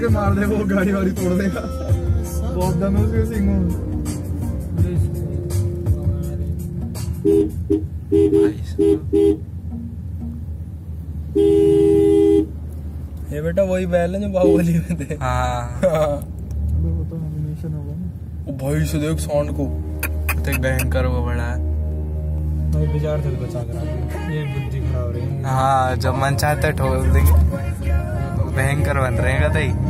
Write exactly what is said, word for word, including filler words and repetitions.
के मार दे वो गाड़ी वाड़ी तोड़ देगा। बहुत दम है उसके सिंगों में। ये बेटा वही बैल है जो बाहुबली में थे। हाँ वो तो एनिमेशन होगा ना। ओ भाई से देख साउंड को तो भयंकर वो बड़ा है। तो विचार से बचा कर ये बुद्धि खराब रही है। हाँ जब मन चाहता है ठोक देंगे। भयंकर बन रहेगा तो